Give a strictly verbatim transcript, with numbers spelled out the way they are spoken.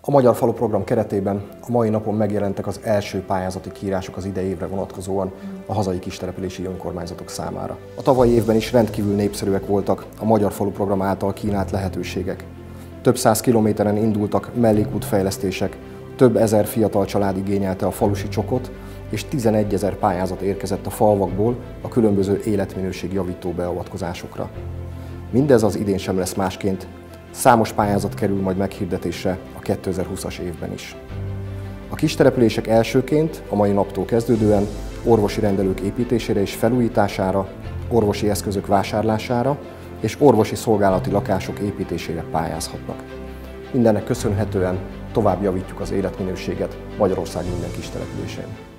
A Magyar Falu program keretében a mai napon megjelentek az első pályázati kiírások az idei évre vonatkozóan a hazai kistelepülési önkormányzatok számára. A tavalyi évben is rendkívül népszerűek voltak a Magyar Falu program által kínált lehetőségek. Több száz kilométeren indultak mellékútfejlesztések, több ezer fiatal család igényelte a falusi csokot, és tizenegyezer pályázat érkezett a falvakból a különböző életminőségjavító beavatkozásokra. Mindez az idén sem lesz másként. Számos pályázat kerül majd meghirdetésre a kétezer-húszas évben is. A kistelepülések elsőként a mai naptól kezdődően orvosi rendelők építésére és felújítására, orvosi eszközök vásárlására és orvosi szolgálati lakások építésére pályázhatnak. Mindennek köszönhetően tovább javítjuk az életminőséget Magyarország minden kistelepülésén.